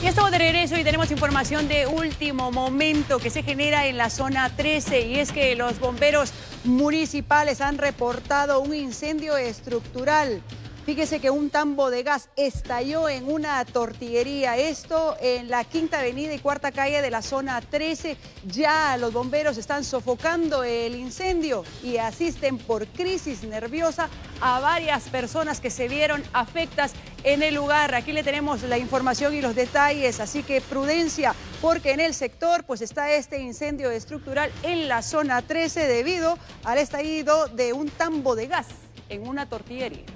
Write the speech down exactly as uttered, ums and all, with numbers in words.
Ya estamos de regreso y tenemos información de último momento que se genera en la zona trece, y es que los bomberos municipales han reportado un incendio estructural. Fíjese que un tambo de gas estalló en una tortillería, esto en la Quinta Avenida y Cuarta Calle de la zona trece. Ya los bomberos están sofocando el incendio y asisten por crisis nerviosa a varias personas que se vieron afectadas en el lugar. Aquí le tenemos la información y los detalles, así que prudencia, porque en el sector pues está este incendio estructural en la zona trece debido al estallido de un tambo de gas en una tortillería.